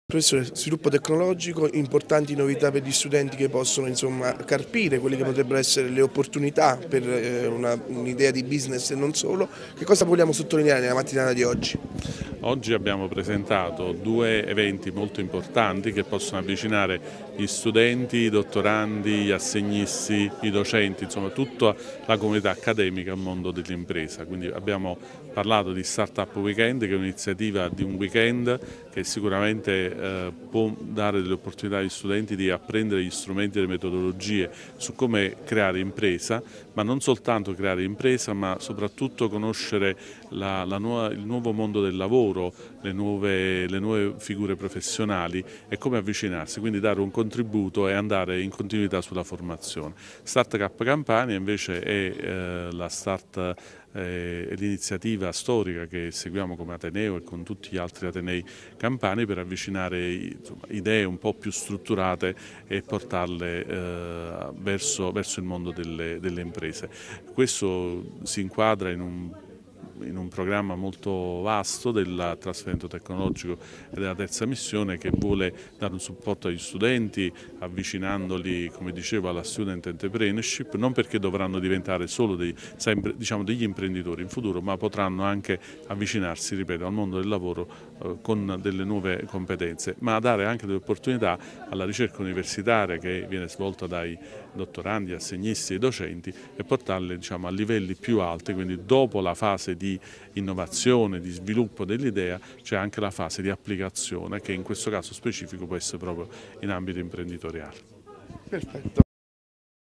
Professore, sviluppo tecnologico, importanti novità per gli studenti che possono carpire quelle che potrebbero essere le opportunità per un'idea di business e non solo. Che cosa vogliamo sottolineare nella mattinata di oggi? Oggi abbiamo presentato due eventi molto importanti che possono avvicinare gli studenti, i dottorandi, gli assegnisti, i docenti, insomma tutta la comunità accademica al mondo dell'impresa. Quindi abbiamo parlato di Startup Weekend, che è un'iniziativa di un weekend che sicuramente può dare delle opportunità agli studenti di apprendere gli strumenti e le metodologie su come creare impresa, ma non soltanto creare impresa, ma soprattutto conoscere il nuovo mondo del lavoro, le nuove figure professionali e come avvicinarsi, quindi dare un contributo e andare in continuità sulla formazione. Startup Campania invece è l'iniziativa storica che seguiamo come Ateneo e con tutti gli altri Atenei campani per avvicinare idee un po' più strutturate e portarle verso il mondo delle imprese. Questo si inquadra in un programma molto vasto del trasferimento tecnologico e della terza missione, che vuole dare un supporto agli studenti avvicinandoli, come dicevo, alla student entrepreneurship, non perché dovranno diventare solo degli imprenditori in futuro, ma potranno anche avvicinarsi, ripeto, al mondo del lavoro con delle nuove competenze, ma dare anche delle opportunità alla ricerca universitaria che viene svolta dai dottorandi, assegnisti e docenti, e portarle a livelli più alti. Quindi dopo la fase di innovazione, di sviluppo dell'idea, c'è anche la fase di applicazione, che in questo caso specifico può essere proprio in ambito imprenditoriale. Perfetto.